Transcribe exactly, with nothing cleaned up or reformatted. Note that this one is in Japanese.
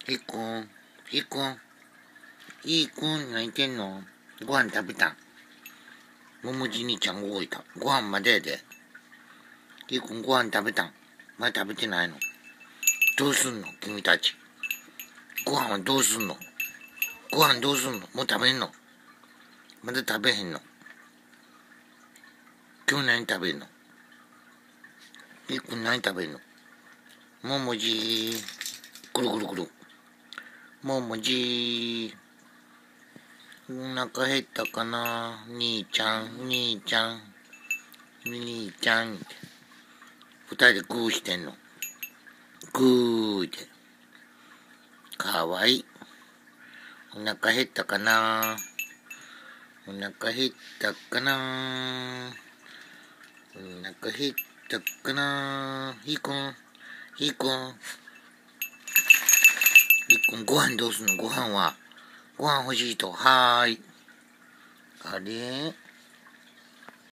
ひっくん、ひっくん、いいくん、泣いてんの？ご飯食べたん？ももじ兄ちゃん動いた。ご飯までやで。ひっくん、ご飯食べたん？まだ食べてないの？どうすんの君たち。ご飯はどうすんの？ご飯どうすんの？もう食べんの？まだ食べへんの？今日何食べんの？ひっくん何食べんの？ももじー。くるくるくる。ももじー。お腹減ったかな？兄ちゃん、兄ちゃん、兄ちゃんって。二人でグーしてんの。グーって。かわいい。お腹減ったかな？お腹減ったかな？お腹減ったかな？ひーくん、ひーくん。ひーくん、ご飯どうすんの？ご飯は。ご飯欲しい人。はーい。あれ